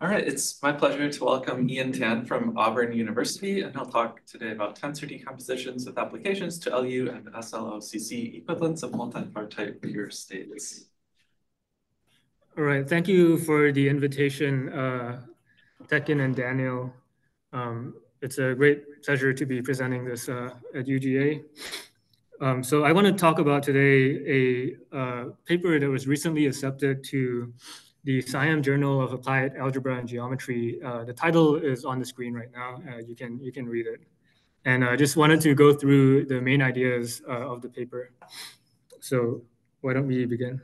All right, it's my pleasure to welcome Ian Tan from Auburn University, and he'll talk today about tensor decompositions with applications to LU and SLOCC equivalence of multipartite pure states. All right, thank you for the invitation, Tekin and Daniel. It's a great pleasure to be presenting this at UGA. So I want to talk about today a paper that was recently accepted to the SIAM Journal of Applied Algebra and Geometry. The title is on the screen right now. You can read it. And I just wanted to go through the main ideas of the paper. So why don't we begin?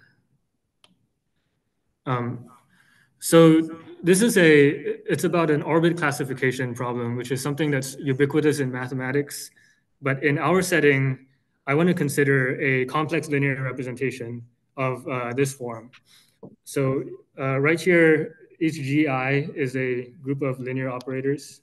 So this is it's about an orbit classification problem, which is something that's ubiquitous in mathematics. But in our setting, I want to consider a complex linear representation of this form. So right here, each GI is a group of linear operators.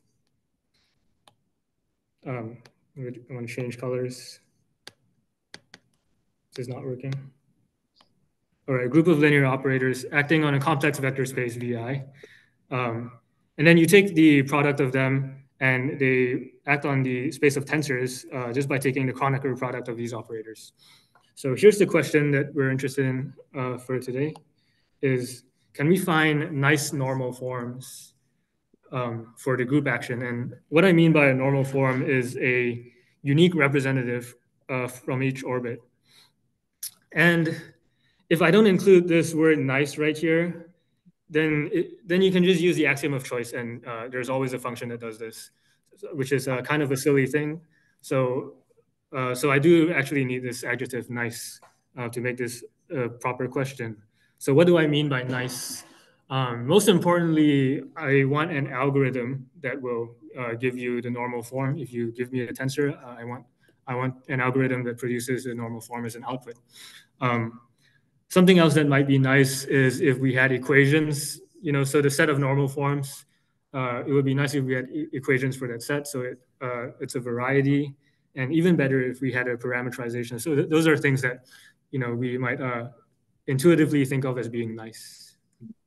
I want to change colors. This is not working. All right, a group of linear operators acting on a complex vector space VI. And then you take the product of them and they act on the space of tensors just by taking the Kronecker product of these operators. So here's the question that we're interested in for today is, can we find nice normal forms for the group action? And what I mean by a normal form is a unique representative from each orbit. And if I don't include this word nice right here, then you can just use the axiom of choice, and there's always a function that does this, which is kind of a silly thing. So I do actually need this adjective nice to make this a proper question. So what do I mean by nice? Most importantly, I want an algorithm that will give you the normal form. If you give me a tensor, I want an algorithm that produces a normal form as an output. Something else that might be nice is if we had equations, so the set of normal forms, it would be nice if we had equations for that set. So it's a variety, and even better if we had a parameterization. So those are things that, we might intuitively think of as being nice.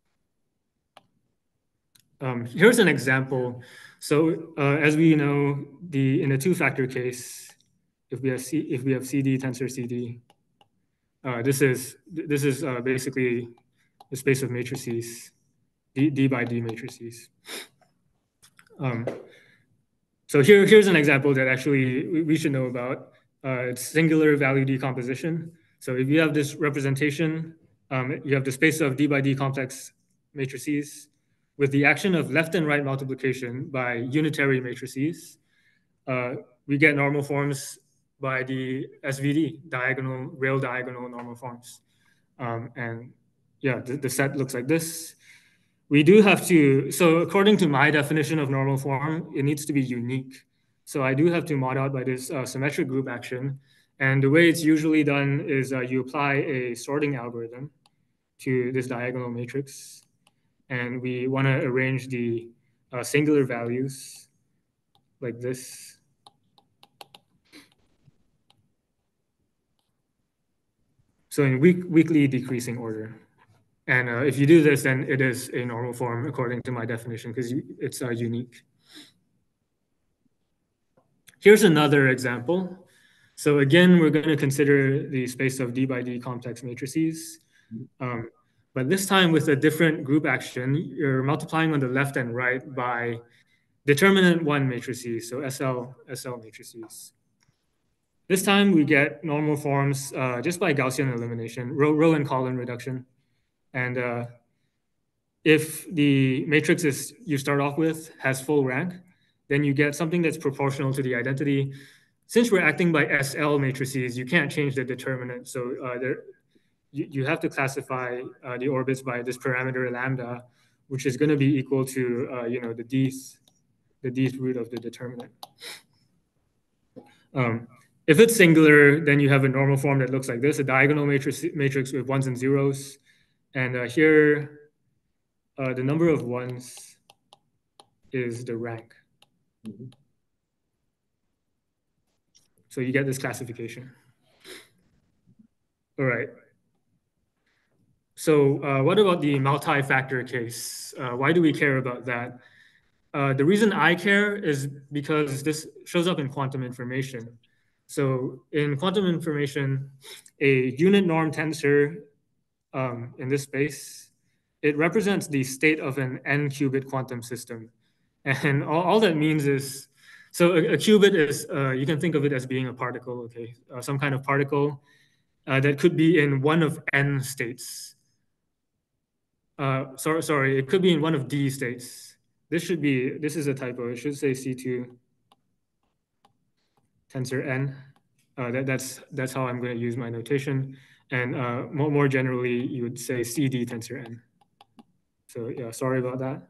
Here's an example. So as we know, in a two-factor case, if we have CD tensor CD, this is basically the space of matrices, D by D matrices. So here's an example that actually we should know about. It's singular value decomposition. So if you have this representation, you have the space of D by D complex matrices with the action of left and right multiplication by unitary matrices. We get normal forms by the SVD, rail diagonal normal forms. And yeah, the set looks like this. We do have to, so according to my definition of normal form, it needs to be unique. So I do have to mod out by this symmetric group action. And the way it's usually done is you apply a sorting algorithm to this diagonal matrix. And we want to arrange the singular values like this. So in weakly decreasing order. And if you do this, then it is a normal form according to my definition because it's unique. Here's another example. So again, we're going to consider the space of D by D complex matrices. But this time with a different group action, you're multiplying on the left and right by determinant 1 matrices, so SL matrices. This time we get normal forms just by Gaussian elimination, row and column reduction. And if the matrix you start off with has full rank, then you get something that's proportional to the identity. Since we're acting by SL matrices, you can't change the determinant. So you have to classify the orbits by this parameter lambda, which is going to be equal to the dth root of the determinant. If it's singular, then you have a normal form that looks like this, a diagonal matrix with ones and zeros. And here, the number of ones is the rank. So you get this classification. All right. what about the multi-factor case? Why do we care about that? The reason I care is because this shows up in quantum information. So in quantum information, a unit norm tensor in this space, it represents the state of an n-qubit quantum system. And all that means is, so a qubit is, you can think of it as being a particle, okay? Some kind of particle that could be in one of n states. Sorry, it could be in one of d states. This is a typo. It should say C2 tensor n. That's how I'm going to use my notation. And more generally, you would say CD tensor n. So yeah, sorry about that.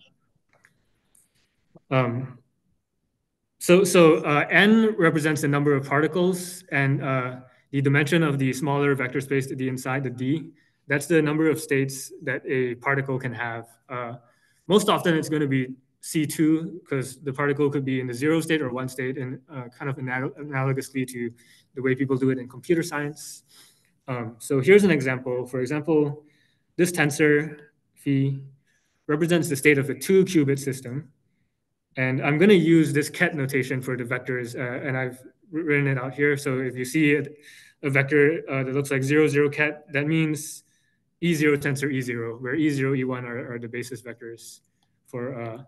N represents the number of particles, and the dimension of the smaller vector space to the inside, the D, that's the number of states that a particle can have. Most often it's going to be C2 because the particle could be in the 0 state or 1 state, and kind of analogously to the way people do it in computer science. So here's an example. For example, this tensor phi represents the state of a 2-qubit system. And I'm going to use this ket notation for the vectors, and I've written it out here. So if you see a vector that looks like 0, 0 ket, that means E0 tensor E0, where E0, E1 are the basis vectors for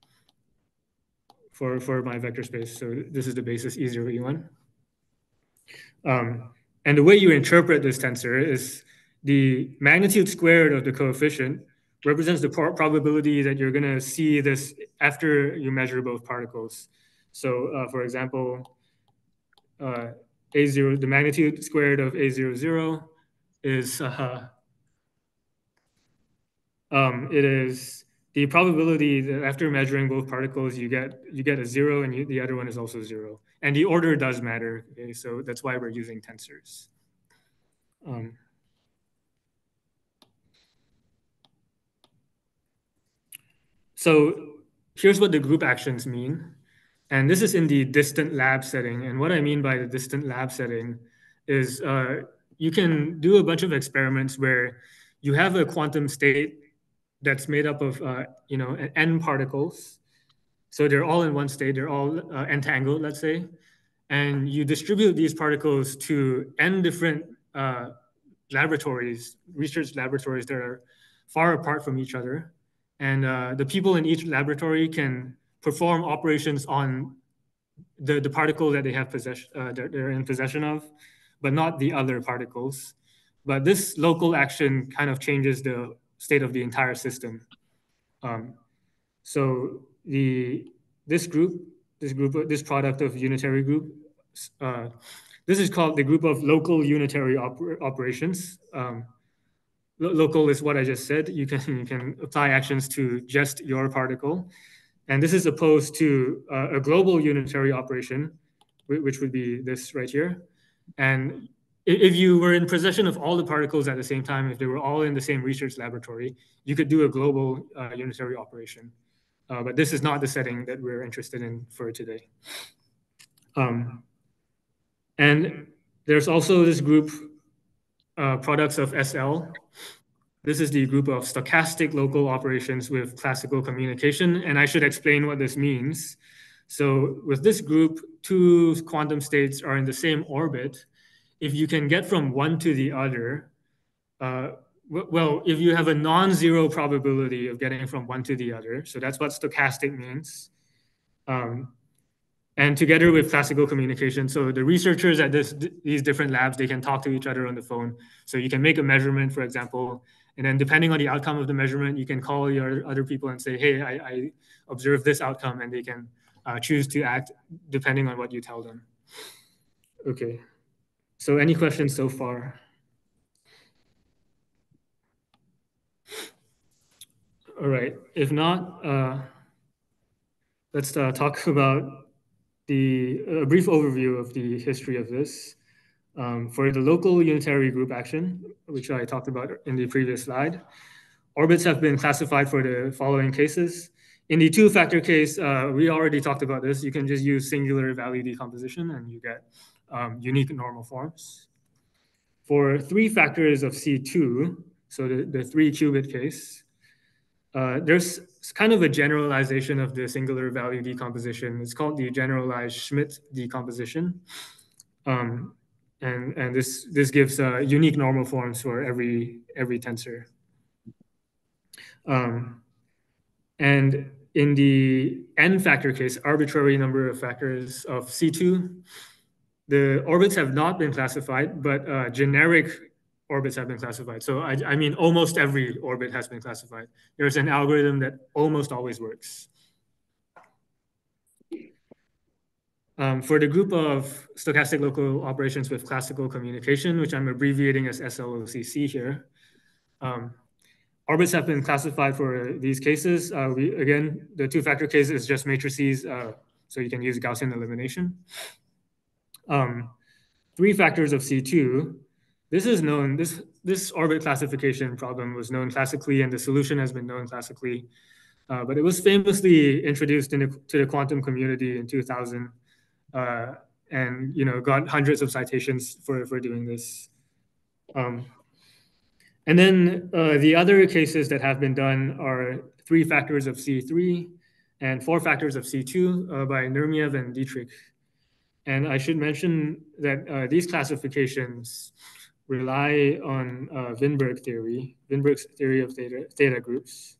my vector space. So this is the basis E0, E1. And the way you interpret this tensor is the magnitude squared of the coefficient represents the probability that you're going to see this after you measure both particles. So for example, A0, the magnitude squared of A00 is, it is the probability that after measuring both particles, you get a 0 and the other one is also 0. And the order does matter, okay? So that's why we're using tensors. So here's what the group actions mean. And this is in the distant lab setting. And what I mean by the distant lab setting is you can do a bunch of experiments where you have a quantum state that's made up of n particles. So they're all in one state, they're all entangled, let's say. And you distribute these particles to n different laboratories, research laboratories that are far apart from each other. And the people in each laboratory can perform operations on the particle that they have they're in possession of, but not the other particles. But this local action kind of changes the state of the entire system. So this product of unitary group, this is called the group of local unitary operations. Local is what I just said. You can apply actions to just your particle. And this is opposed to a global unitary operation, which would be this right here. And if you were in possession of all the particles at the same time, if they were all in the same research laboratory, you could do a global unitary operation. But this is not the setting that we're interested in for today. And there's also this group, products of SL. This is the group of stochastic local operations with classical communication. And I should explain what this means. So with this group, two quantum states are in the same orbit. If you can get from one to the other, well, if you have a non-zero probability of getting from one to the other, so that's what stochastic means. And together with classical communication, so the researchers at these different labs, they can talk to each other on the phone. So you can make a measurement, for example, and then depending on the outcome of the measurement, you can call your other people and say, hey, I observed this outcome, and they can choose to act depending on what you tell them. Okay, so any questions so far? All right, if not, let's talk about a brief overview of the history of this. For the local unitary group action, which I talked about in the previous slide, orbits have been classified for the following cases. In the two-factor case, we already talked about this. You can just use singular value decomposition and you get unique normal forms. For 3 factors of C2, so the 3-qubit case, there's kind of a generalization of the singular value decomposition. It's called the generalized Schmidt decomposition. And this gives unique normal forms for every tensor. And in the n factor case, arbitrary number of factors of C2, the orbits have not been classified, but generic orbits have been classified. So I mean, almost every orbit has been classified. There's an algorithm that almost always works. For the group of stochastic local operations with classical commutation, which I'm abbreviating as SLOCC here, orbits have been classified for these cases. Again, the 2-factor case is just matrices, so you can use Gaussian elimination. 3 factors of C2, this is known, this orbit classification problem was known classically, and the solution has been known classically, but it was famously introduced to the quantum community in 2000, and got hundreds of citations for doing this. And then the other cases that have been done are 3 factors of C3 and 4 factors of C2 by Nurmiev and Dietrich. And I should mention that these classifications rely on Winberg's theory of theta groups.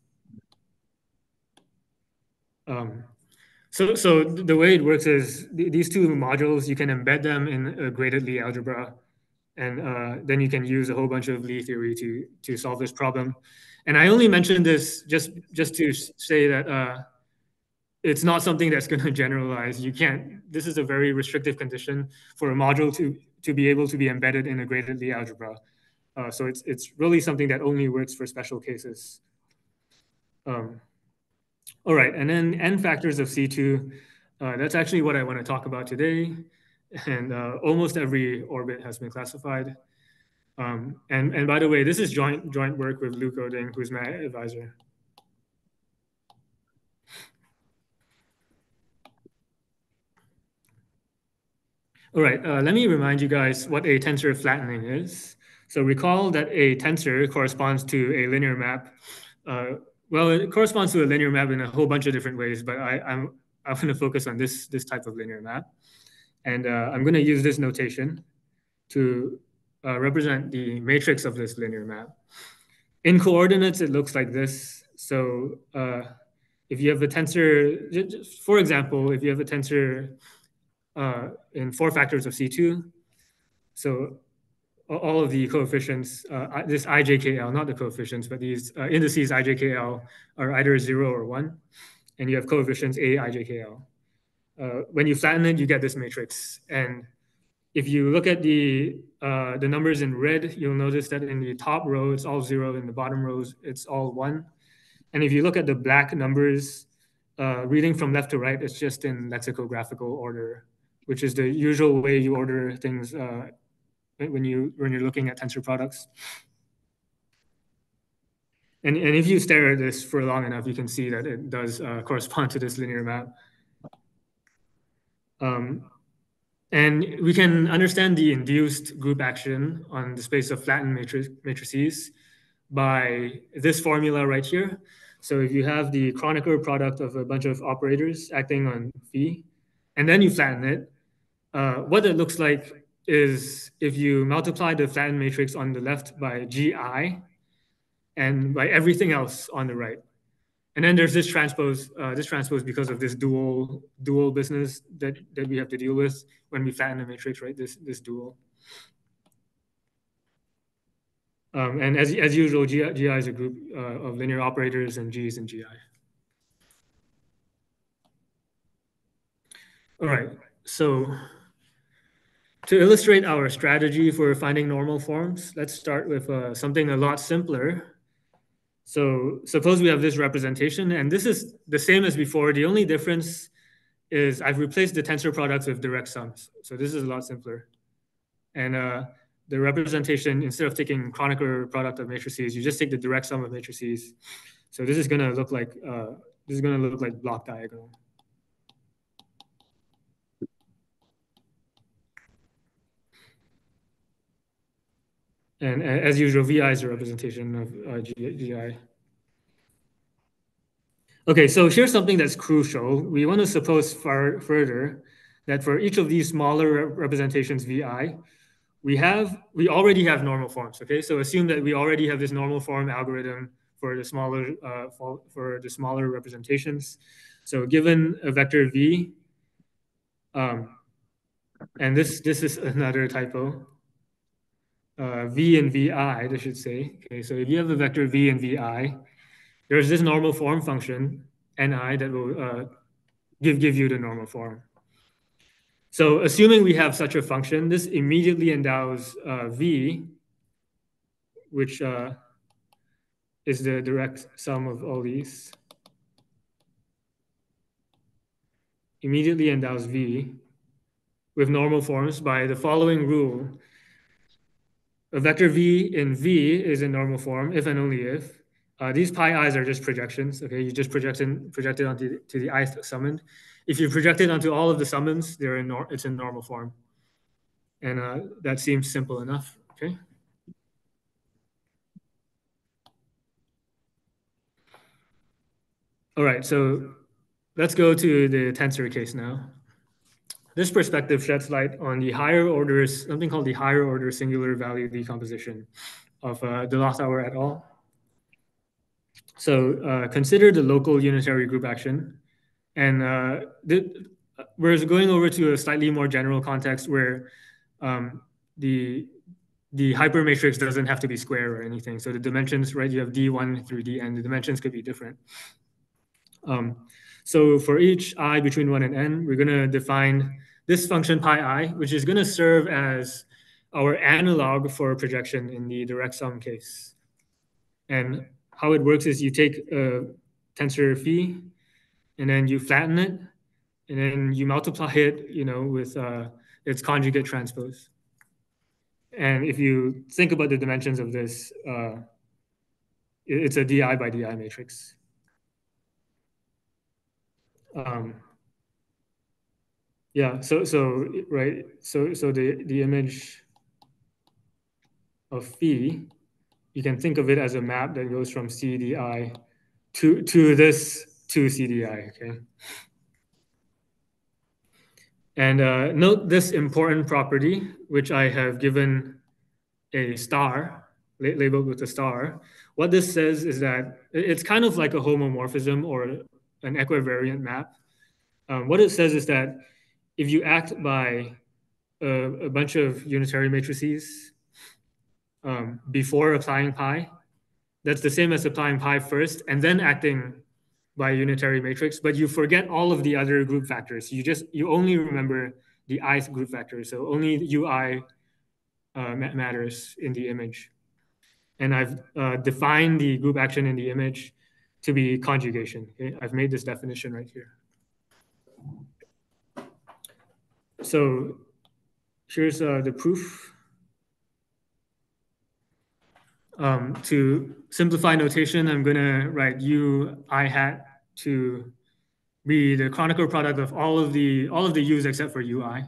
So the way it works is these 2 modules, you can embed them in a graded Lie algebra, and then you can use a whole bunch of Lie theory to solve this problem. And I only mentioned this just to say that it's not something that's going to generalize. You can't. This is a very restrictive condition for a module to be able to be embedded in a graded Lie algebra. So it's really something that only works for special cases. All right, and then n factors of C2. That's actually what I want to talk about today. And almost every orbit has been classified. And by the way, this is joint work with Luke Oding, who's my advisor. All right, let me remind you guys what a tensor flattening is. So recall that a tensor corresponds to a linear map. Well, it corresponds to a linear map in a whole bunch of different ways, but I'm going to focus on this type of linear map. And I'm going to use this notation to represent the matrix of this linear map. In coordinates, it looks like this. So if you have a tensor, for example, if you have a tensor in 4 factors of C2, so all of the coefficients, this ijkl, not the coefficients, but these indices ijkl are either 0 or 1, and you have coefficients a ijkl. When you flatten it, you get this matrix. And if you look at the numbers in red, you'll notice that in the top row, it's all 0. In the bottom rows, it's all 1. And if you look at the black numbers, reading from left to right, it's just in lexicographical order, which is the usual way you order things when you're looking at tensor products. And if you stare at this for long enough, you can see that it does correspond to this linear map. And we can understand the induced group action on the space of flattened matrices by this formula right here. So if you have the Kronecker product of a bunch of operators acting on phi, and then you flatten it, what it looks like is if you multiply the flattened matrix on the left by gi and by everything else on the right. And then there's this transpose because of this dual business that we have to deal with when we flatten the matrix, right? This dual. And as usual, GI is a group of linear operators, and G is in GI. All right, so to illustrate our strategy for finding normal forms, let's start with something a lot simpler. So suppose we have this representation, and this is the same as before. The only difference is I've replaced the tensor products with direct sums. So this is a lot simpler. And the representation, instead of taking Kronecker product of matrices, you just take the direct sum of matrices. So this is going to look like block diagonal. And as usual, VI is a representation of GI. Okay, so here's something that's crucial. We want to suppose further that for each of these smaller representations VI, we already have normal forms. Okay, so assume that we already have this normal form algorithm for the smaller representations. So given a vector V, and this is another typo. V and VI, I should say. Okay, so if you have a vector V and VI, there's this normal form function Ni that will give you the normal form. So assuming we have such a function, this immediately endows V, which is the direct sum of all these. Immediately endows V with normal forms by the following rule. A vector V in V is in normal form if and only if. These pi i's are just projections. Okay, you just project it onto the ith summoned. If you project it onto all of the summons, it's in normal form, and that seems simple enough. Okay. All right, so let's go to the tensor case now. This perspective sheds light on the higher orders, something called the higher order singular value decomposition of DeLathauwer et al. So consider the local unitary group action. And we're going over to a slightly more general context where the hypermatrix doesn't have to be square or anything. So the dimensions, right, you have D1 through Dn, the dimensions could be different. So for each I between 1 and n, we're going to define this function pi I, which is going to serve as our analog for projection in the direct sum case. And how it works is you take a tensor phi, and then you flatten it, and then you multiply it, with its conjugate transpose. And if you think about the dimensions of this, it's a di by di matrix. Yeah. So right. So the image of phi, you can think of it as a map that goes from CDI to this to CDI. Okay. And note this important property, which I have given a star, labeled with a star. What this says is that it's kind of like a homomorphism or an equivariant map. What it says is that if you act by a bunch of unitary matrices before applying pi, that's the same as applying pi first and then acting by a unitary matrix, but you forget all of the other group factors. You only remember the ith group factor, so only ui matters in the image. And I've defined the group action in the image to be conjugation. Okay? I've made this definition right here. So here's the proof. To simplify notation, I'm going to write u I hat to be the Kronecker product of all of the u's except for ui.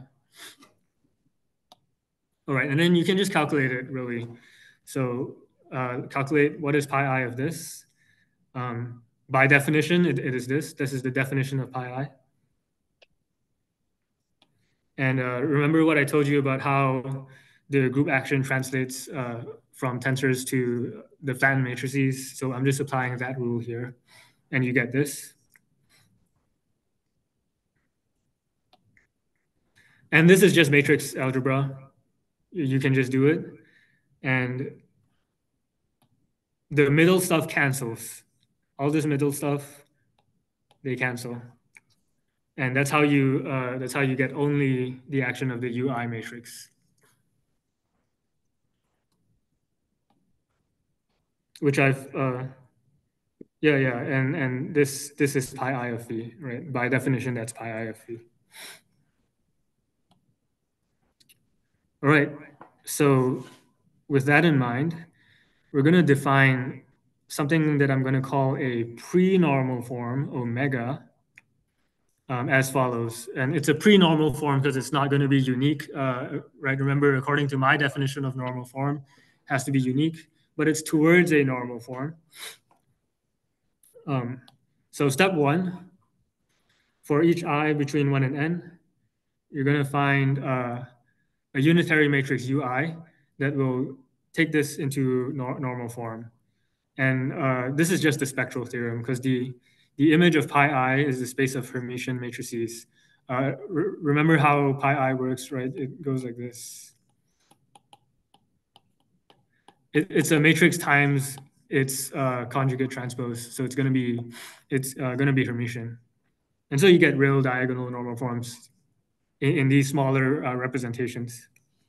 All right, and then you can just calculate it really. So calculate what is pi I of this. By definition, it is this. This is the definition of pi I. And remember what I told you about how the group action translates from tensors to the flattened matrices. So I'm just applying that rule here, and you get this. And this is just matrix algebra. You can just do it. And the middle stuff cancels. All this middle stuff, they cancel. And that's how you get only the action of the UI matrix. Which I've yeah, and this is pi I of phi, right? By definition, that's pi I of phi. All right, so with that in mind, we're going to define something that I'm going to call a pre-normal form, omega, as follows. And it's a pre-normal form because it's not going to be unique, right? Remember, according to my definition of normal form, has to be unique, but it's towards a normal form. So step 1, for each I between 1 and n, you're going to find a unitary matrix UI that will take this into normal form. And this is just the spectral theorem, because the image of pi I is the space of Hermitian matrices. Remember how pi I works, right? It goes like this. It's a matrix times its conjugate transpose, so it's going to be Hermitian, and so you get real diagonal normal forms in these smaller representations.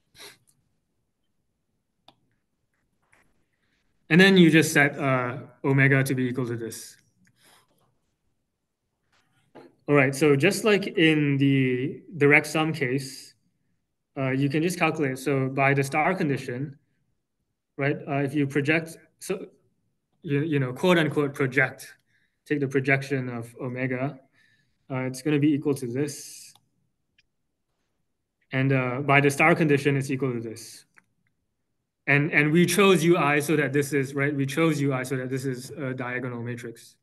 And then you just set omega to be equal to this. All right, so just like in the direct sum case, you can just calculate. So by the star condition, right, if you project, so you know, quote unquote project, take the projection of omega, it's going to be equal to this. And by the star condition, it's equal to this. And we chose UI so that this is, right, we chose UI so that this is a diagonal matrix.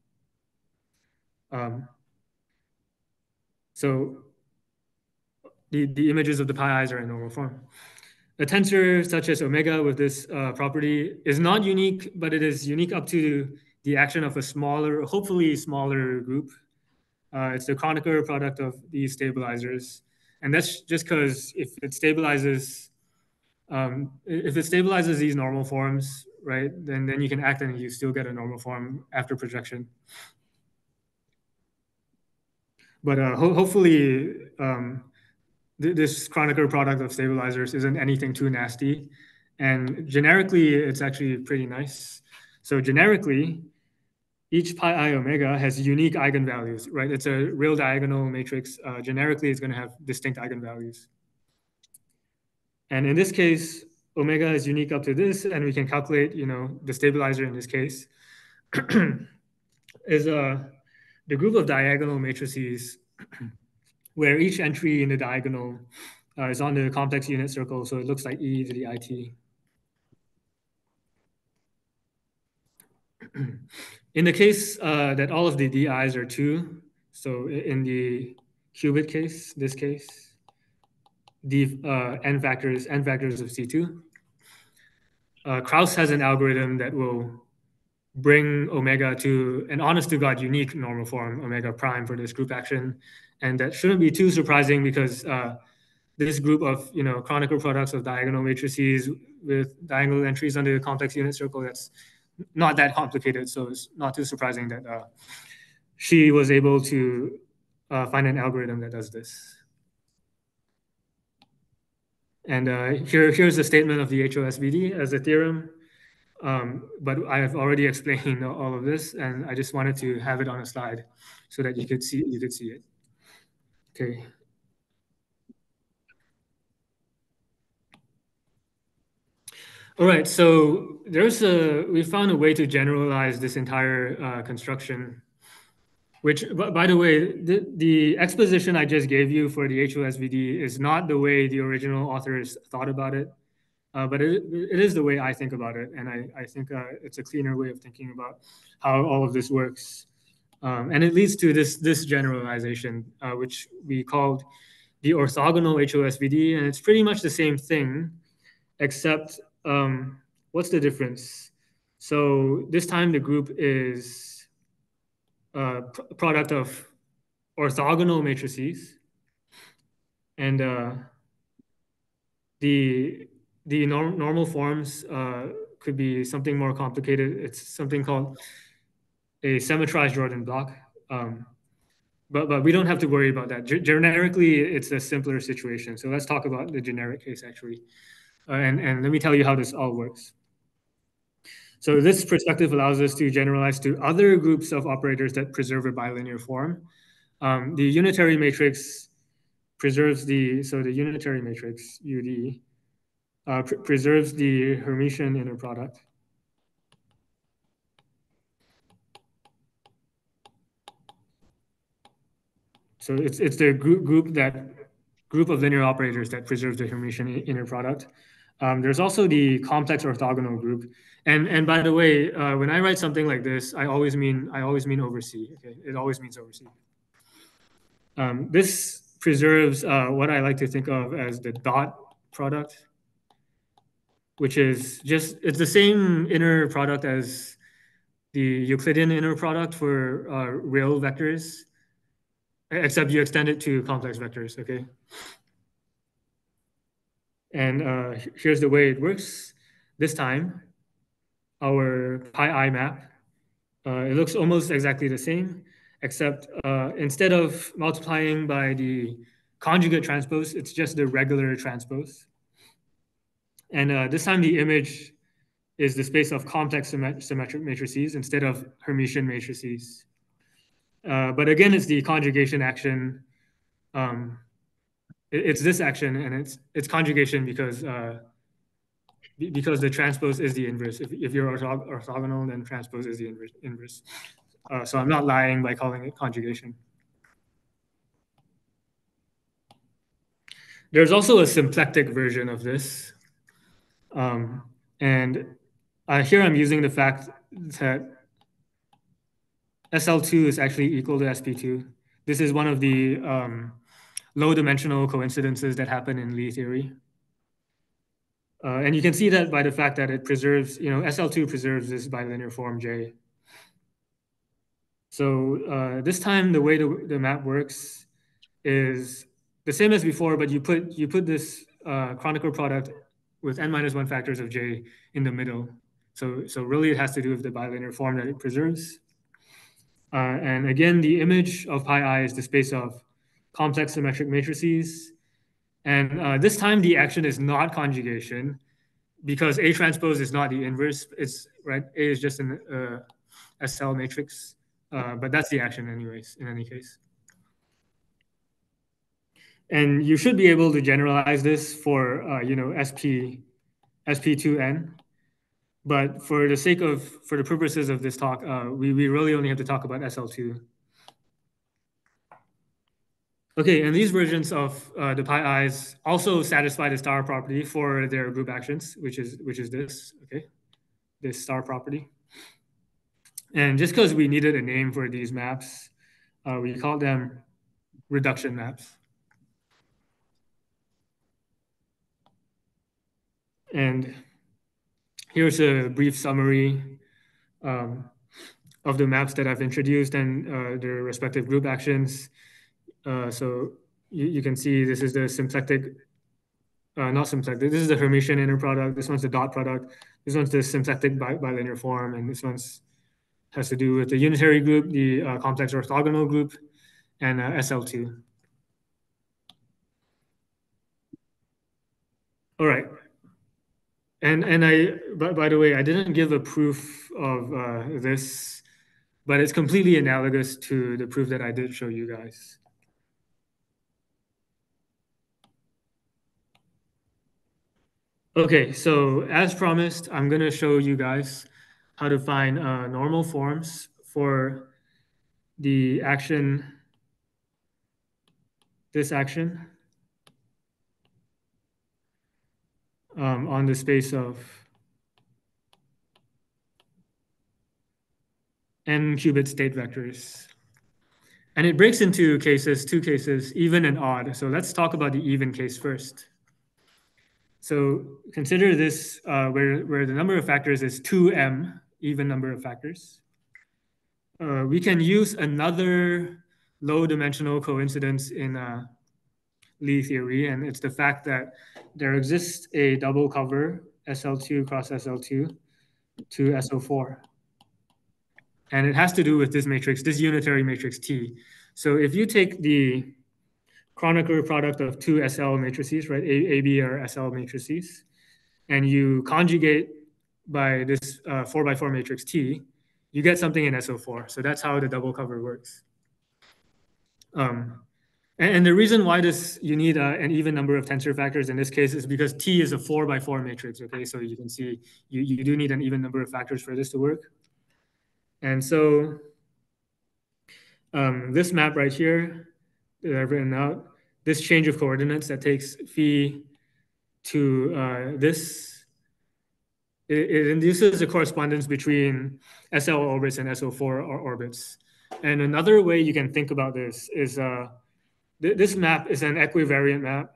So the images of the pi i's are in normal form. A tensor such as omega with this property is not unique, but it is unique up to the action of a smaller, hopefully smaller group. It's the Kronecker product of these stabilizers. And that's just because if it stabilizes these normal forms, right, then you can act and you still get a normal form after projection. But hopefully, this Kronecker product of stabilizers isn't anything too nasty. And generically, it's actually pretty nice. So generically, each pi I omega has unique eigenvalues, right? It's a real diagonal matrix. Generically, it's going to have distinct eigenvalues. And in this case, omega is unique up to this, and we can calculate, you know, the stabilizer in this case is the group of diagonal matrices where each entry in the diagonal is on the complex unit circle, so it looks like e to the it. In the case that all of the di's are 2, so in the qubit case, this case, the n factors of C2, Kraus has an algorithm that will bring omega to an honest-to-God unique normal form, omega prime, for this group action. And that shouldn't be too surprising because this group of, you know, Kronecker products of diagonal matrices with diagonal entries under the complex unit circle, that's not that complicated. So it's not too surprising that she was able to find an algorithm that does this. And here's the statement of the HOSVD as a theorem. But I have already explained all of this, and I just wanted to have it on a slide so that you could see it. Okay. All right. So we found a way to generalize this entire construction, which, by the way, the exposition I just gave you for the HOSVD is not the way the original authors thought about it. But it is the way I think about it, and I think it's a cleaner way of thinking about how all of this works. And it leads to this generalization, which we called the orthogonal HOSVD, and it's pretty much the same thing, except what's the difference? So this time the group is a product of orthogonal matrices, and the normal forms could be something more complicated. It's something called a symmetrized Jordan block. But we don't have to worry about that. Generically, it's a simpler situation. So let's talk about the generic case, actually. And let me tell you how this all works. So this perspective allows us to generalize to other groups of operators that preserve a bilinear form. The unitary matrix preserves the unitary matrix, UD, preserves the Hermitian inner product. So it's the group of linear operators that preserves the Hermitian inner product. There's also the complex orthogonal group. And by the way, when I write something like this, I always mean over C. Okay, it always means over C. This preserves what I like to think of as the dot product, which is it's the same inner product as the Euclidean inner product for real vectors, except you extend it to complex vectors, okay? And here's the way it works. This time, our pi I map, it looks almost exactly the same, except instead of multiplying by the conjugate transpose, it's just the regular transpose. And this time the image is the space of complex symmetric matrices instead of Hermitian matrices. But again, it's the conjugation action. It's this action, and it's conjugation because the transpose is the inverse. If you're orthogonal, then transpose is the inverse. So I'm not lying by calling it conjugation. There's also a symplectic version of this. And here I'm using the fact that SL2 is actually equal to SP2. This is one of the low dimensional coincidences that happen in Lie theory. And you can see that by the fact that it preserves, SL2 preserves this bilinear form J. So this time the way the map works is the same as before, but you put this Kronecker product with n-1 factors of J in the middle. So really it has to do with the bilinear form that it preserves. And again, the image of pi I is the space of complex symmetric matrices. And this time the action is not conjugation because A transpose is not the inverse. It's right. A is just an SL matrix, but that's the action anyways, in any case. And you should be able to generalize this for, SP2N. But for the purposes of this talk, we really only have to talk about SL2. Okay, and these versions of the pi I's also satisfy the star property for their group actions, which is this, okay, this star property. And just because we needed a name for these maps, we called them reduction maps. And here's a brief summary of the maps that I've introduced and their respective group actions. So you can see this is the symplectic, not symplectic, this is the Hermitian inner product, this one's the dot product, this one's the symplectic bilinear form, and this one's has to do with the unitary group, the complex orthogonal group, and SL2. All right. And by the way, I didn't give a proof of this, but it's completely analogous to the proof that I did show you guys. Okay, so as promised, I'm going to show you guys how to find normal forms for the action, this action, on the space of n-qubit state vectors. And it breaks into two cases, even and odd. So let's talk about the even case first. So consider this where the number of factors is 2m, even number of factors. We can use another low dimensional coincidence in Lie theory, and it's the fact that there exists a double cover SL2 cross SL2 to SO4. And it has to do with this matrix, this unitary matrix T. So if you take the Kronecker product of two SL matrices, right? AB are SL matrices, and you conjugate by this 4x4 matrix T, you get something in SO4. So that's how the double cover works. And the reason why you need an even number of tensor factors in this case is because T is a 4x4 matrix, okay? So you can see you do need an even number of factors for this to work. And so this map right here that I've written out, this change of coordinates that takes phi to this, it induces a correspondence between SL orbits and SO4 orbits. And another way you can think about this is this map is an equivariant map.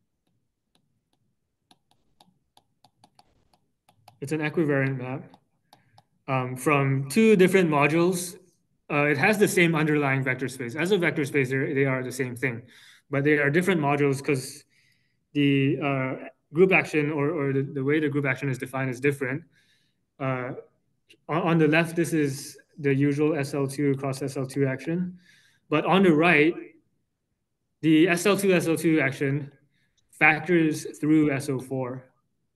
It's an equivariant map from two different modules. It has the same underlying vector space. As a vector space, they are the same thing, but they are different modules because the group action or the way the group action is defined is different. On the left, this is the usual SL2 cross SL2 action. But on the right, the SL2 action factors through SO4.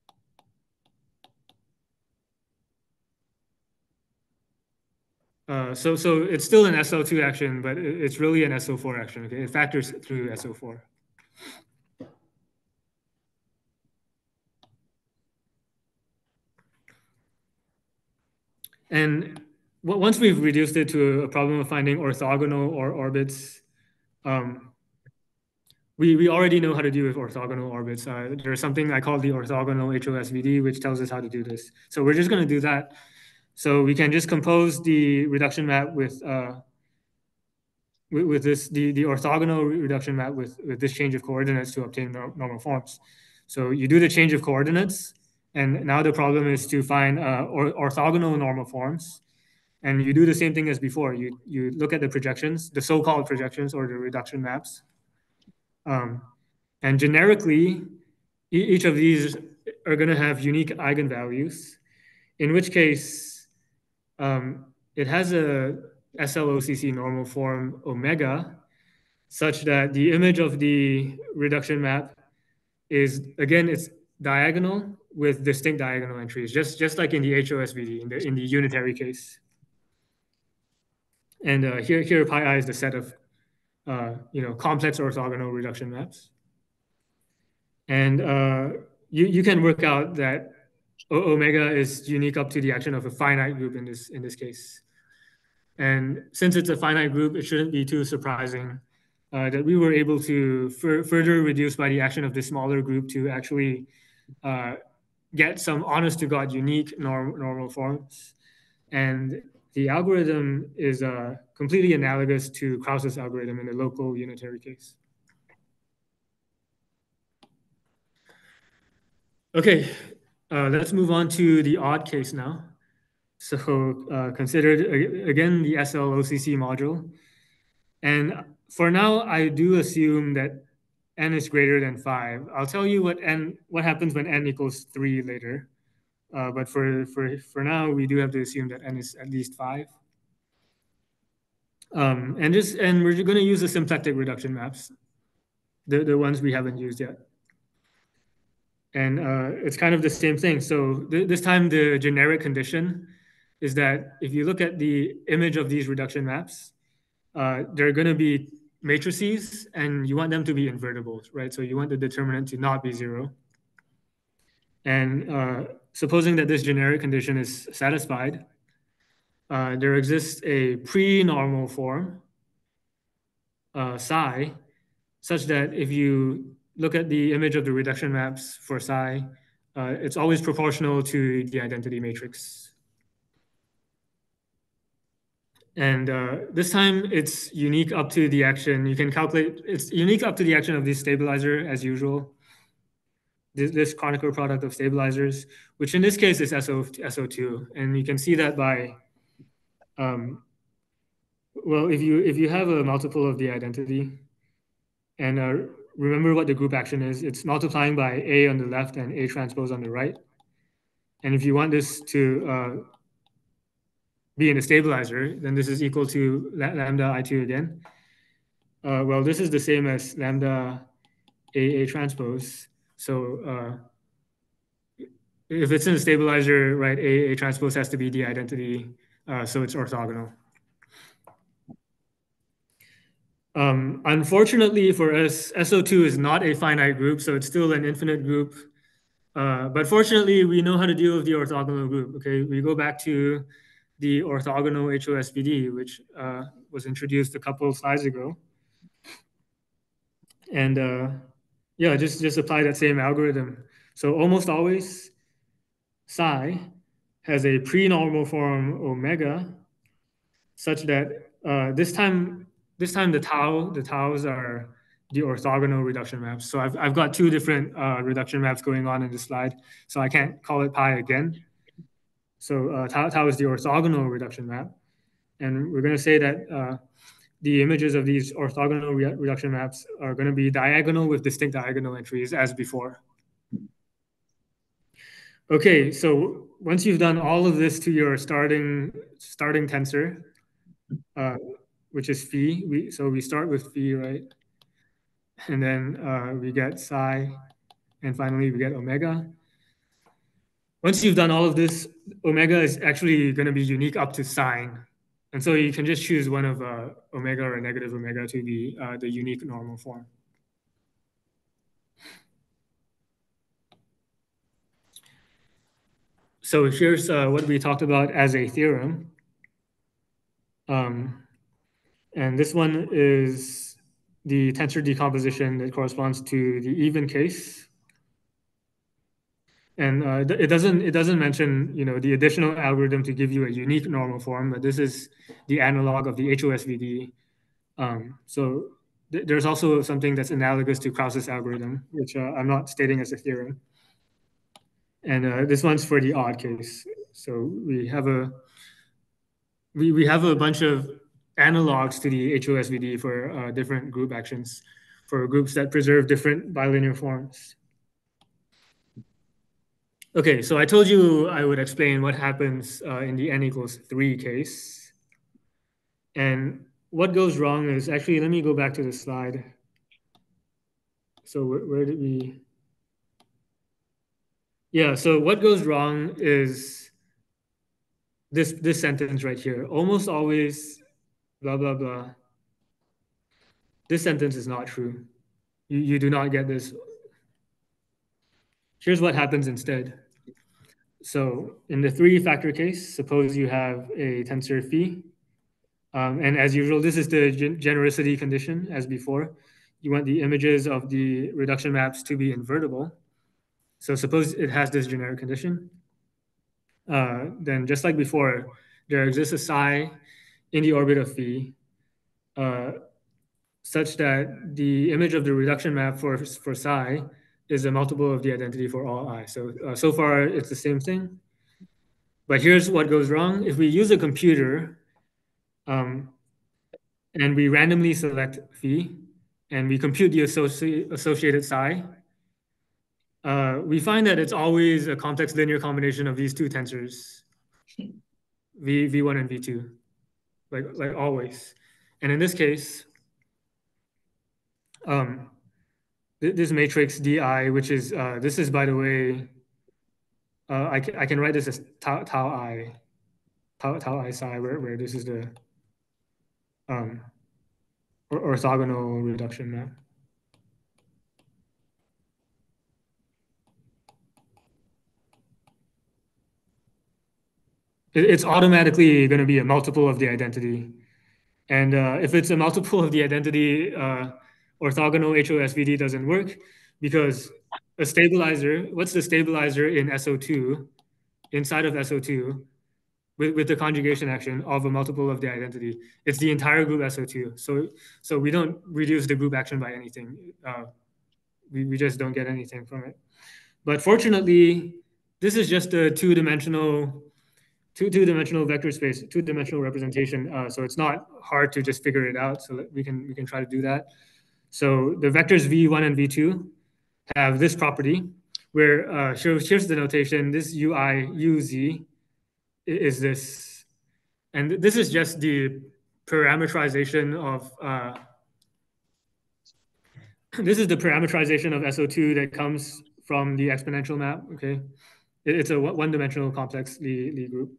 So it's still an SL2 action, but it's really an SO4 action. Okay, it factors through SO4. And once we've reduced it to a problem of finding orthogonal or orbits, we already know how to deal with orthogonal orbits. There's something I call the orthogonal HOSVD, which tells us how to do this. So we're just going to do that. So we can just compose the reduction map with this the orthogonal reduction map with this change of coordinates to obtain normal forms. So you do the change of coordinates, and now the problem is to find orthogonal normal forms. And you do the same thing as before. You look at the projections, the so-called projections or the reduction maps. And generically, each of these are going to have unique eigenvalues, in which case it has a SLOCC normal form omega, such that the image of the reduction map is, again, it's diagonal with distinct diagonal entries, just like in the HOSVD, in the unitary case. And here pi I is the set of complex orthogonal reduction maps. And you can work out that omega is unique up to the action of a finite group in this case. And since it's a finite group, it shouldn't be too surprising that we were able to further reduce by the action of this smaller group to actually get some honest to God unique normal forms. And the algorithm is completely analogous to Kraus's algorithm in the local unitary case. Okay, let's move on to the odd case now. So consider, again, the SLOCC module. And for now, I do assume that n is greater than 5. I'll tell you what happens when n equals 3 later. But for now, we do have to assume that n is at least 5. And we're going to use the symplectic reduction maps, the ones we haven't used yet. And it's kind of the same thing. So this time, the generic condition is that if you look at the image of these reduction maps, they're going to be matrices, and you want them to be invertible, right? So you want the determinant to not be 0. And supposing that this generic condition is satisfied, there exists a pre-normal form, psi, such that if you look at the image of the reduction maps for psi, it's always proportional to the identity matrix. And this time it's unique up to the action. You can calculate, it's unique up to the action of this stabilizer as usual. This Kronecker product of stabilizers, which in this case is SO2. And you can see that by, well, if you have a multiple of the identity, and remember what the group action is, it's multiplying by A on the left and A transpose on the right. And if you want this to be in a stabilizer, then this is equal to lambda I2 again. Well, this is the same as lambda A transpose. So if it's in a stabilizer, right, A transpose has to be the identity, so it's orthogonal. Unfortunately for us, SO2 is not a finite group, so it's still an infinite group. But fortunately, we know how to deal with the orthogonal group. Okay, we go back to the orthogonal HOSVD, which was introduced a couple of slides ago. And yeah, just apply that same algorithm. So almost always psi has a pre-normal form omega such that this time the taus are the orthogonal reduction maps. So I've got two different reduction maps going on in this slide, so I can't call it pi again. So tau is the orthogonal reduction map, and we're going to say that the images of these orthogonal reduction maps are going to be diagonal with distinct diagonal entries as before. Okay, so once you've done all of this to your starting tensor, which is phi, we start with phi, right? And then we get psi, and finally we get omega. Once you've done all of this, omega is actually going to be unique up to sine. And so you can just choose one of omega or negative omega to be the unique normal form. So here's what we talked about as a theorem. And this one is the tensor decomposition that corresponds to the even case. And it doesn't mention, you know, the additional algorithm to give you a unique normal form, but this is the analog of the HOSVD. So there's also something that's analogous to Kraus's algorithm, which I'm not stating as a theorem. And this one's for the odd case. So we have a bunch of analogs to the HOSVD for different group actions, for groups that preserve different bilinear forms. Okay, so I told you I would explain what happens in the n=3 case. And what goes wrong is, actually, let me go back to the slide. So where did we? Yeah, so what goes wrong is this sentence right here. Almost always, blah, blah, blah. This sentence is not true. You do not get this. Here's what happens instead. So in the 3-factor case, suppose you have a tensor phi. And as usual, this is the genericity condition as before. You want the images of the reduction maps to be invertible. So suppose it has this generic condition. Then just like before, there exists a psi in the orbit of phi such that the image of the reduction map for psi is a multiple of the identity for all I. So far, it's the same thing. But here's what goes wrong. If we use a computer and we randomly select phi and we compute the associated psi, we find that it's always a complex linear combination of these two tensors, V1 and V2, like always. And in this case, this matrix DI, which is, this is, by the way, I can write this as tau I psi, where this is the orthogonal reduction map. It's automatically going to be a multiple of the identity. And if it's a multiple of the identity, orthogonal HOSVD doesn't work because a stabilizer, what's the stabilizer in SO2, inside of SO2, with the conjugation action of a multiple of the identity? It's the entire group SO2. So we don't reduce the group action by anything. We just don't get anything from it. But fortunately, this is just a two-dimensional vector space, two-dimensional representation. So it's not hard to just figure it out. So we can try to do that. So the vectors V1 and V2 have this property where here's the notation. This UI UZ is this, and this is just the parameterization of this is the parameterization of SO2 that comes from the exponential map. Okay, it's a one-dimensional complex Lie group.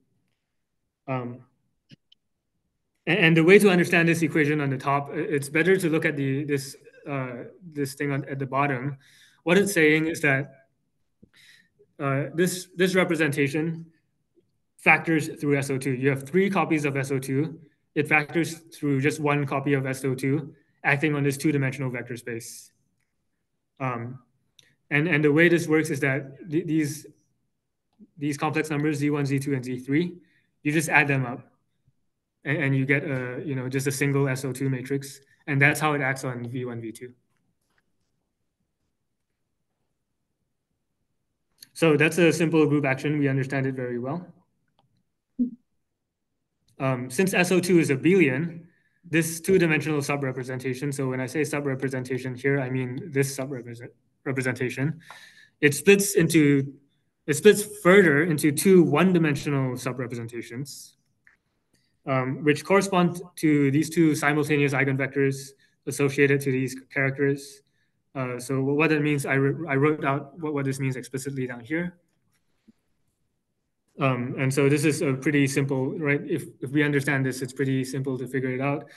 And the way to understand this equation on the top, it's better to look at this thing at the bottom. What it's saying is that this representation factors through SO2. You have 3 copies of SO2. It factors through just 1 copy of SO2, acting on this two-dimensional vector space. And the way this works is that these complex numbers, Z1, Z2, and Z3, you just add them up and you get just a single SO2 matrix. And that's how it acts on V1, V2. So that's a simple group action. We understand it very well. Since SO2 is abelian, this two-dimensional subrepresentation, so when I say subrepresentation here, I mean this subrepresentation, it splits further into two one-dimensional subrepresentations, which correspond to these two simultaneous eigenvectors associated to these characters. So what that means, I wrote out what this means explicitly down here. And so this is a pretty simple, right? If we understand this, it's pretty simple to figure it out.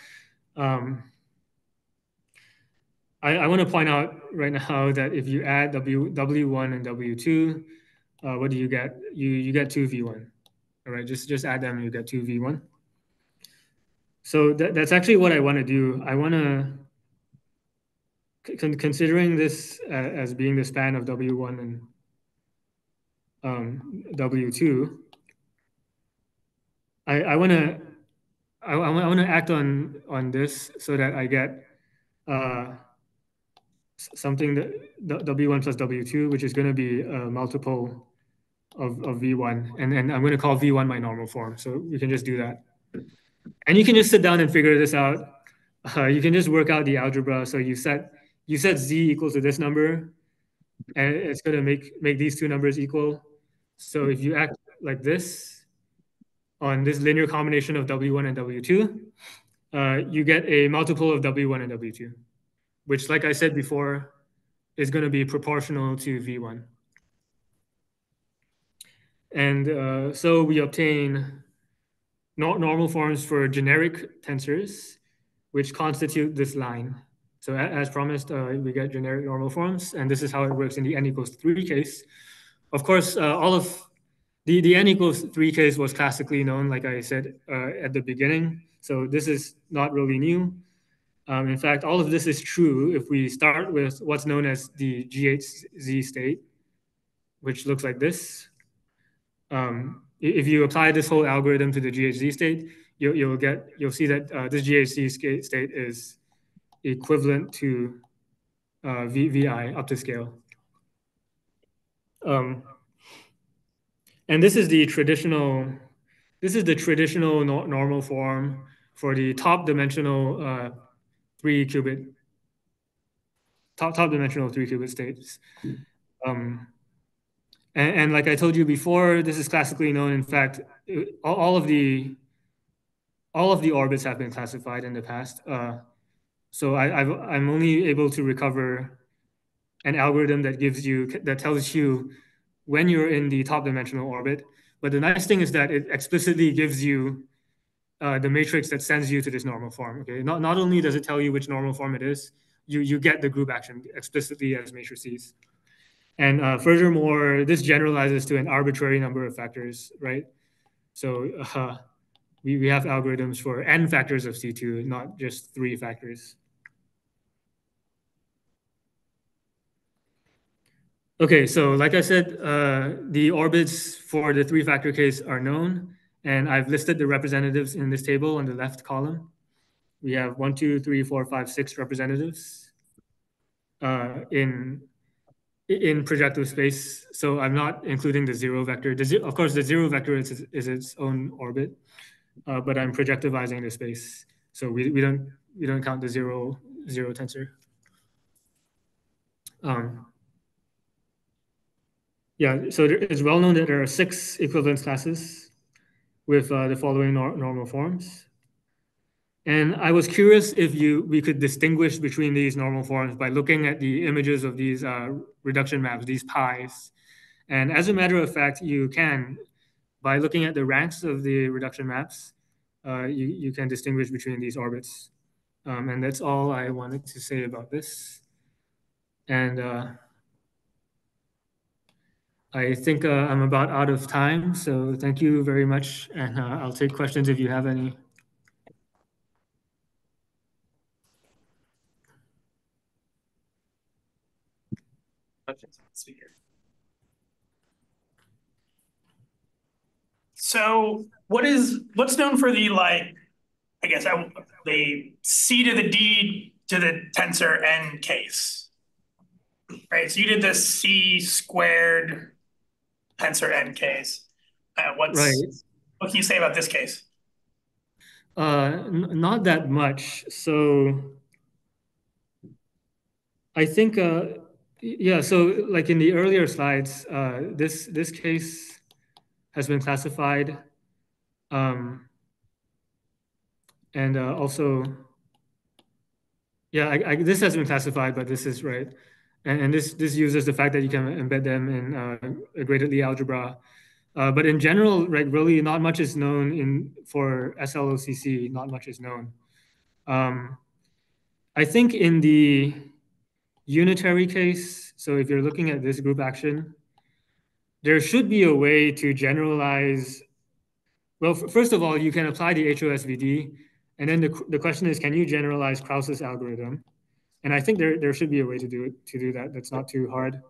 I want to point out right now that if you add W1 and W2, what do you get? You get 2V1. All right, just add them and you get 2V1. So that's actually what I want to do. I want to, considering this as being the span of W1 and W2, I want to act on this so that I get something that W1 plus W2, which is going to be a multiple of V1. And I'm going to call V1 my normal form. So we can just do that. And you can just sit down and figure this out. You can just work out the algebra. So you set Z equals to this number, and it's going to make these two numbers equal. So if you act like this on this linear combination of W1 and W2, you get a multiple of W1 and W2, which, like I said before, is going to be proportional to V1. And so we obtain normal forms for generic tensors, which constitute this line. So as promised, we get generic normal forms, and this is how it works in the n=3 case. Of course, all of the n=3 case was classically known, like I said at the beginning. So this is not really new. In fact, all of this is true if we start with what's known as the GHZ state, which looks like this. If you apply this whole algorithm to the GHZ state, you'll see that this GHZ state is equivalent to VI up to scale. And this is the traditional normal form for the top dimensional 3-qubit states. And like I told you before, this is classically known. In fact, all of the orbits have been classified in the past. So I'm only able to recover an algorithm that tells you when you're in the top dimensional orbit. But the nice thing is that it explicitly gives you the matrix that sends you to this normal form. Okay, not only does it tell you which normal form it is, you get the group action explicitly as matrices. And furthermore, this generalizes to an arbitrary number of factors, right? So we have algorithms for n factors of C2, not just 3 factors. Okay, so like I said, the orbits for the 3-factor case are known, and I've listed the representatives in this table on the left column. We have 1, 2, 3, 4, 5, 6 representatives in projective space. So I'm not including the 0 vector. Of course, the 0 vector is its own orbit, but I'm projectivizing the space. So we don't count the zero tensor. Yeah, so it's well known that there are 6 equivalence classes with the following normal forms. And I was curious if we could distinguish between these normal forms by looking at the images of these reduction maps, these pies. And as a matter of fact, you can, by looking at the ranks of the reduction maps, you can distinguish between these orbits. And that's all I wanted to say about this. And I think I'm about out of time. So thank you very much. And I'll take questions if you have any. questions on the speaker. So what's known for the I guess the C to the D to the tensor n case, right? So you did the C squared tensor n case. What can you say about this case? Not that much. So I think, yeah, so like in the earlier slides, this case has been classified. And also, yeah, this has been classified, but this is right. And this uses the fact that you can embed them in a graded Lie algebra. But in general, right, really not much is known for SLOCC, not much is known. I think in the unitary case, so if you're looking at this group action, there should be a way to generalize. Well, first of all, you can apply the HOSVD, and then the question is, can you generalize Kraus's algorithm? And I think there should be a way to do that. That's not too hard.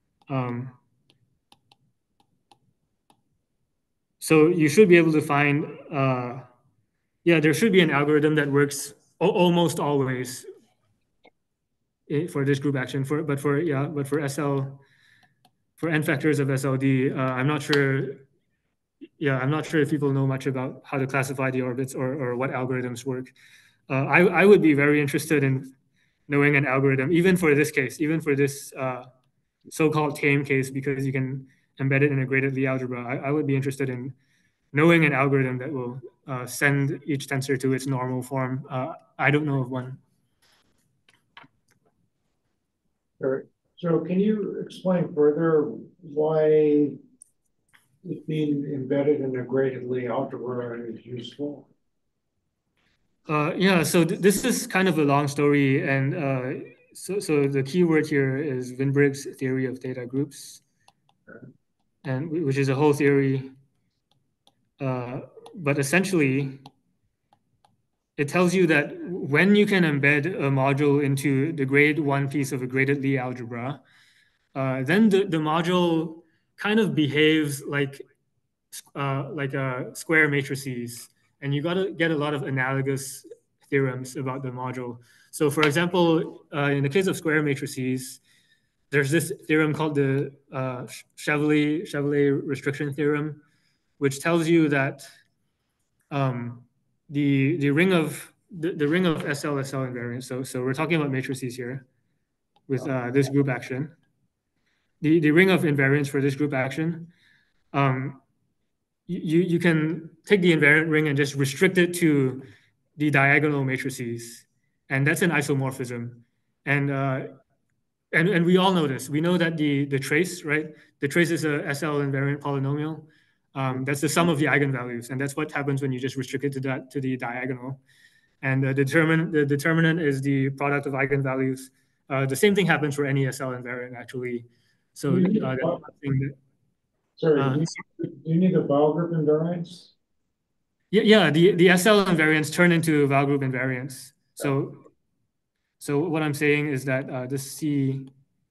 So you should be able to find, yeah, there should be an algorithm that works almost always for this group action. But for n factors of SLD, I'm not sure. Yeah, I'm not sure if people know much about how to classify the orbits or what algorithms work. I would be very interested in knowing an algorithm, even for this case, even for this so-called tame case, because you can embed it in a graded Lie algebra. I would be interested in knowing an algorithm that will send each tensor to its normal form. I don't know of one. All right. So can you explain further why it being embedded in a graded Lie algebra is useful? Yeah, so this is kind of a long story, and so the key word here is Winbrigg's theory of theta groups, and which is a whole theory. But essentially, it tells you that when you can embed a module into the grade 1 piece of a graded Lie algebra, then the module kind of behaves like square matrices, and you got to get a lot of analogous theorems about the module. So for example, in the case of square matrices, there's this theorem called the Chevalier restriction theorem, which tells you that the ring of SL invariant. So we're talking about matrices here with this group action. The ring of invariance for this group action, you can take the invariant ring and just restrict it to the diagonal matrices, and that's an isomorphism. And we all know this. We know that the trace, right? The trace is a SL invariant polynomial. That's the sum of the eigenvalues, and that's what happens when you just restrict it to the diagonal. And the determinant is the product of eigenvalues. The same thing happens for any SL invariant, actually. So sorry, do you need the Val group invariance? Yeah, the SL invariants turn into Val group invariants. So what I'm saying is that this C,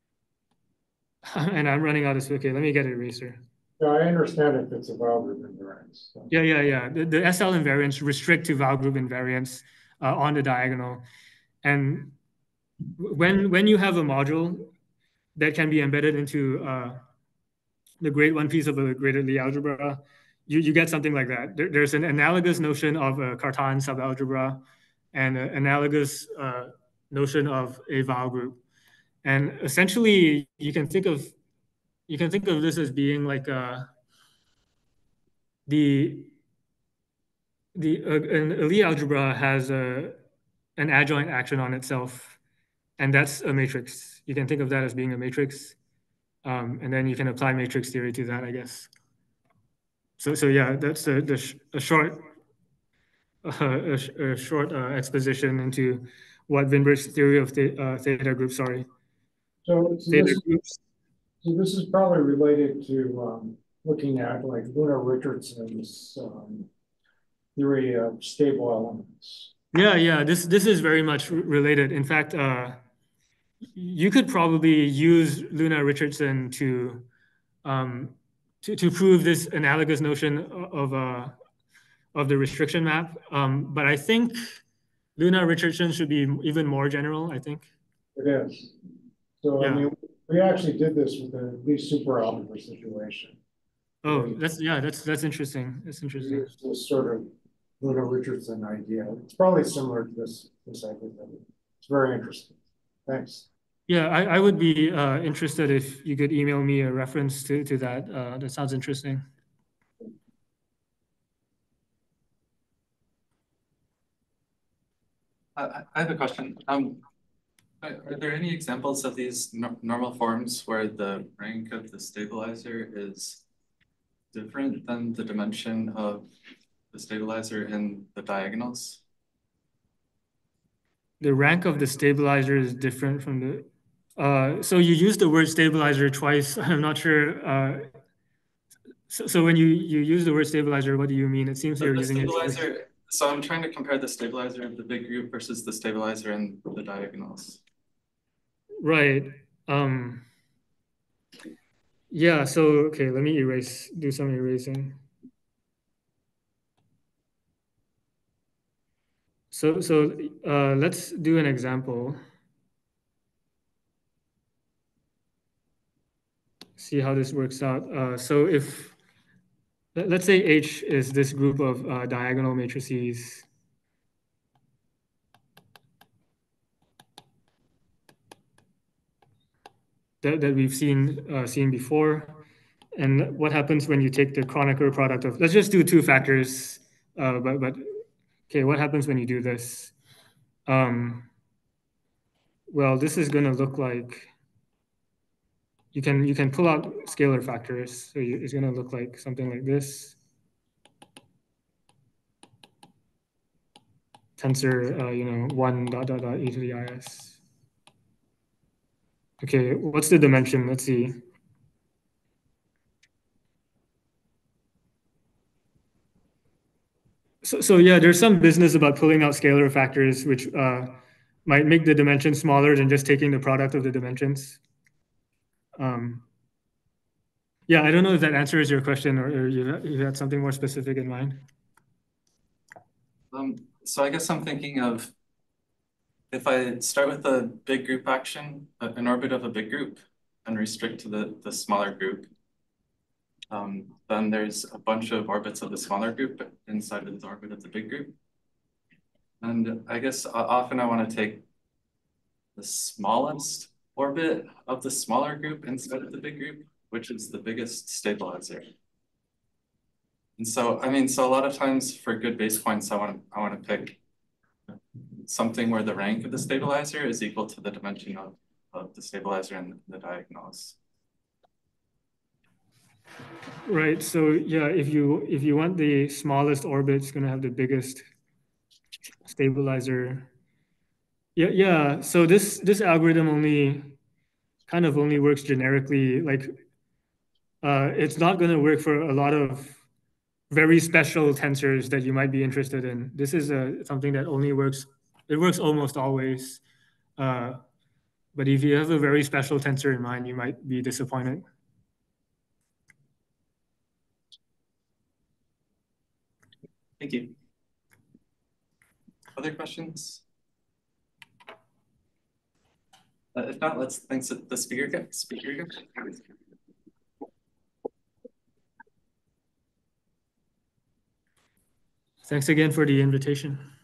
and I'm running out of space. Okay, let me get an eraser. Yeah, I understand if it's a Val group invariance. So. Yeah. The SL invariants restrict to Val group invariants on the diagonal. And when you have a module that can be embedded into the grade 1 piece of a graded Lie algebra, you get something like that. There's an analogous notion of a Cartan subalgebra and an analogous notion of a Val group. And essentially, you can think of this as being like an Lie algebra has an adjoint action on itself, and that's a matrix. You can think of that as being a matrix, and then you can apply matrix theory to that, I guess. So yeah, that's a short exposition into what Winbrigg's theory of theta groups. Sorry. So this is probably related to looking at like Gunnar Richardson's theory of stable elements. Yeah. This is very much related. In fact, you could probably use Luna-Richardson to prove this analogous notion of the restriction map. But I think Luna-Richardson should be even more general, I think. It is. So, Yeah. I mean, we actually did this with the least superalgebra situation. Oh, that's interesting. That's We interesting. used this sort of Luna-Richardson idea. It's probably similar to this idea. It's very interesting. Thanks. Yeah, I would be interested if you could email me a reference to that. That sounds interesting. I have a question. Are there any examples of these normal forms where the rank of the stabilizer is different than the dimension of the stabilizer in the diagonals? The rank of the stabilizer is different from the. So you used the word stabilizer twice. I'm not sure. So when you use the word stabilizer, what do you mean? It seems you're using it. So I'm trying to compare the stabilizer of the big group versus the stabilizer in the diagonals. Right. Yeah, so, okay, let me do some erasing. So let's do an example. See how this works out. So if, let's say H is this group of diagonal matrices. That we've seen before. And what happens when you take the Kronecker product of, let's just do two factors, but okay, what happens when you do this? Well, this is gonna look like, you can pull out scalar factors. So it's gonna look like something like this. Tensor, 1 dot e to the is. Okay, what's the dimension? Let's see. So yeah, there's some business about pulling out scalar factors, which might make the dimension smaller than just taking the product of the dimensions. Yeah, I don't know if that answers your question, or you had something more specific in mind. So I guess I'm thinking of, if I start with a big group action, an orbit of a big group, and restrict to the smaller group, then there's a bunch of orbits of the smaller group inside of the orbit of the big group. And I guess often I want to take the smallest orbit of the smaller group inside of the big group, which is the biggest stabilizer. And so, I mean, so a lot of times for good base points, I want to pick something where the rank of the stabilizer is equal to the dimension of the stabilizer in the diagonals. Right. So yeah, if you want the smallest orbit, it's going to have the biggest stabilizer. Yeah. So this algorithm only works generically. Like, it's not going to work for a lot of very special tensors that you might be interested in. This is something that only works. It works almost always. But if you have a very special tensor in mind, you might be disappointed. Thank you. Other questions? If not, let's thank the speaker again. Thanks again for the invitation.